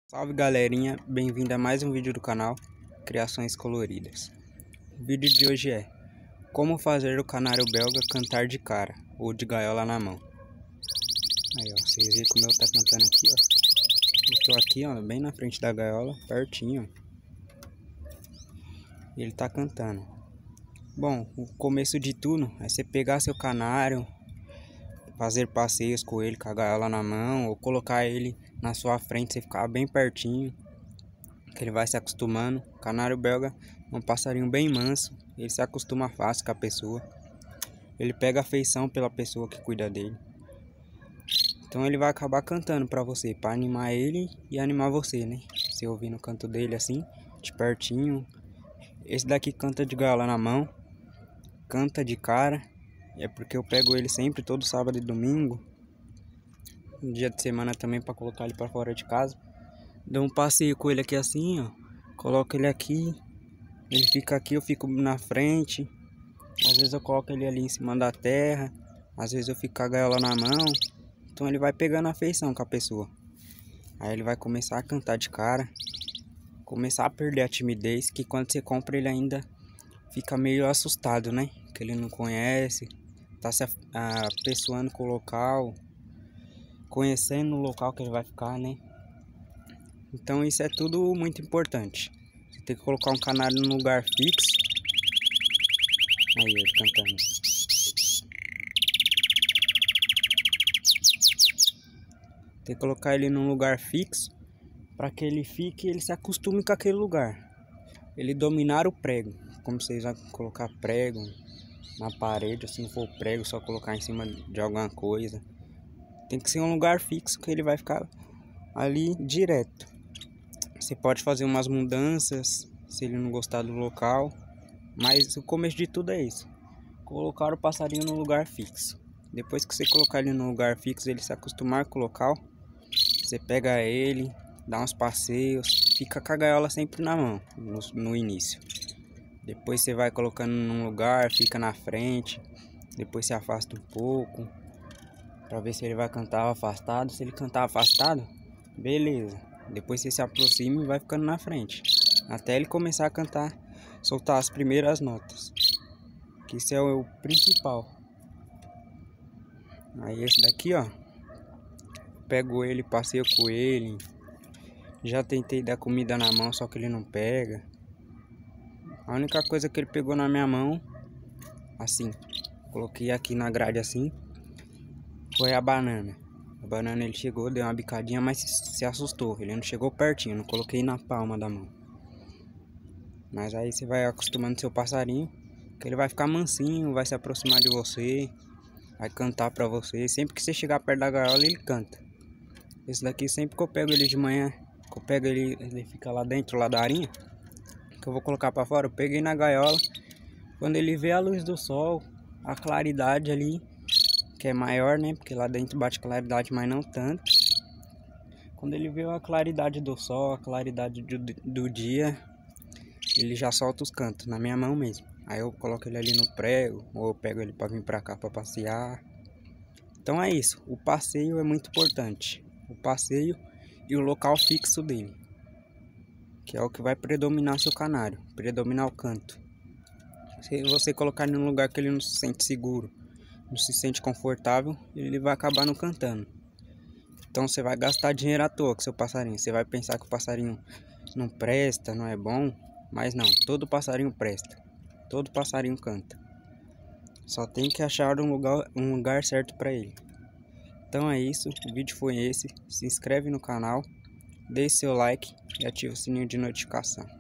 Salve galerinha, bem-vindo a mais um vídeo do canal Criações Coloridas. O vídeo de hoje é como fazer o canário belga cantar de cara ou de gaiola na mão. Aí ó, vocês viram como eu tá cantando aqui ó. Eu tô aqui ó, bem na frente da gaiola, pertinho. E ele tá cantando. Bom, o começo de tudo é você pegar seu canário, fazer passeios com ele com a gaiola na mão, ou colocar ele na sua frente, você ficar bem pertinho, que ele vai se acostumando. O canário belga é um passarinho bem manso, ele se acostuma fácil com a pessoa, ele pega afeição pela pessoa que cuida dele. Então ele vai acabar cantando pra você, pra animar ele e animar você, né? Você ouvindo o canto dele assim, de pertinho. Esse daqui canta de gaiola na mão, canta de cara. É porque eu pego ele sempre, todo sábado e domingo, um dia de semana também, para colocar ele para fora de casa. Dou um passeio com ele aqui assim, ó. Coloco ele aqui, ele fica aqui, eu fico na frente. Às vezes eu coloco ele ali em cima da terra, às vezes eu fico com a gaiola na mão. Então ele vai pegando afeição com a pessoa. Aí ele vai começar a cantar de cara, começar a perder a timidez, que quando você compra ele ainda fica meio assustado, né? Que ele não conhece, tá se apessoando com o local, conhecendo o local que ele vai ficar, né? Então isso é tudo muito importante. Você tem que colocar um canário num lugar fixo. Aí ele cantando. Tem que colocar ele num lugar fixo para que ele fique e ele se acostume com aquele lugar. Ele dominar o prego. Como vocês vão colocar prego na parede, se não for prego, só colocar em cima de alguma coisa. Tem que ser um lugar fixo que ele vai ficar ali direto. Você pode fazer umas mudanças se ele não gostar do local, mas o começo de tudo é isso: colocar o passarinho no lugar fixo. Depois que você colocar ele no lugar fixo, ele se acostumar com o local, você pega ele, dá uns passeios, fica com a gaiola sempre na mão no início. Depois você vai colocando num lugar, fica na frente, depois se afasta um pouco, para ver se ele vai cantar afastado. Se ele cantar afastado, beleza. Depois você se aproxima e vai ficando na frente, até ele começar a cantar, soltar as primeiras notas, que isso é o principal. Aí esse daqui ó, pego ele, passeio com ele. Já tentei dar comida na mão, só que ele não pega. A única coisa que ele pegou na minha mão, assim, coloquei aqui na grade assim, foi a banana. A banana ele chegou, deu uma bicadinha, mas se assustou. Ele não chegou pertinho, não coloquei na palma da mão. Mas aí você vai acostumando seu passarinho, que ele vai ficar mansinho, vai se aproximar de você, vai cantar pra você. Sempre que você chegar perto da gaiola, ele canta. Esse daqui, sempre que eu pego ele de manhã, que eu pego ele, ele fica lá dentro, lá da arinha, que eu vou colocar pra fora, eu peguei na gaiola. Quando ele vê a luz do sol, a claridade ali, que é maior, né? Porque lá dentro bate claridade, mas não tanto. Quando ele vê a claridade do sol, a claridade do dia, ele já solta os cantos, na minha mão mesmo. Aí eu coloco ele ali no prego, ou eu pego ele para vir para cá para passear. Então é isso, o passeio é muito importante. O passeio e o local fixo dele, que é o que vai predominar seu canário, predominar o canto. Se você colocar ele num lugar que ele não se sente seguro, não se sente confortável, ele vai acabar não cantando. Então você vai gastar dinheiro à toa com seu passarinho. Você vai pensar que o passarinho não presta, não é bom, mas não, todo passarinho presta, todo passarinho canta. Só tem que achar um lugar certo para ele. Então é isso, o vídeo foi esse. Se inscreve no canal, deixe seu like e ative o sininho de notificação.